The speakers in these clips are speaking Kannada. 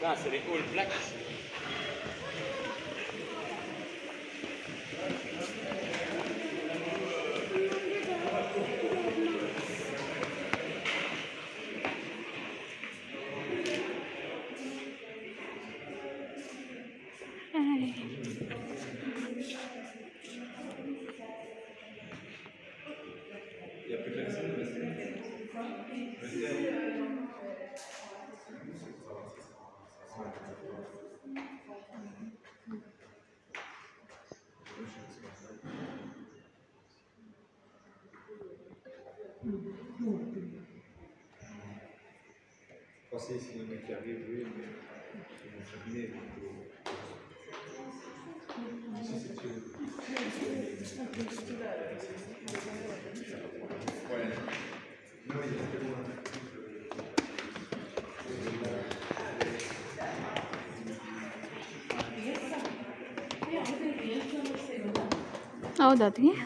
Ça, c'est les All Blacks. Pensez si le mec arrive, oui, mais je vais fermer. Ouais. Non, il est tellement ಹೌದಾ ಅದಕ್ಕೆ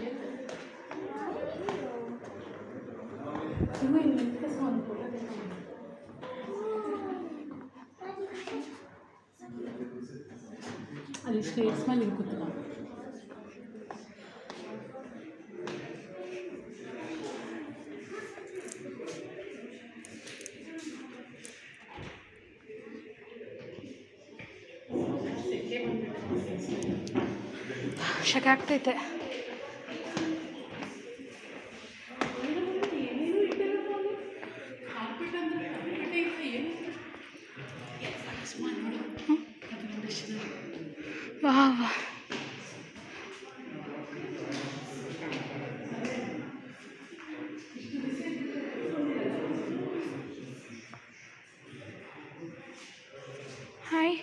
ಅಲ್ಲಿ ಸ್ಟೇಟ್ಸ್ ಮೇಲೆ ಕೂತ್ಕೊಂಡು ಶೆಕೆ ಆಗ್ತೈತೆ. ವಾವ್ ಹಾಯ್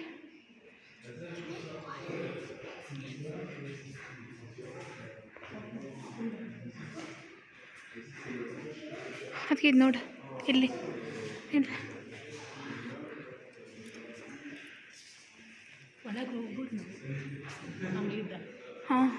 ಅದಕ್ಕೆ ಇದು ನೋಡು ಇಲ್ಲಿ ಇಲ್ಲಿ ಒಳಗೆ ಹೋಗ್ಬಿಟ್ಟು ಹಂಗಿದ್ದ ಹಾಂ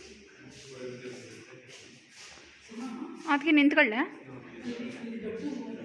ಅದಕ್ಕೆ ನಿಂತ್ಕೊಳ್ಳೆ.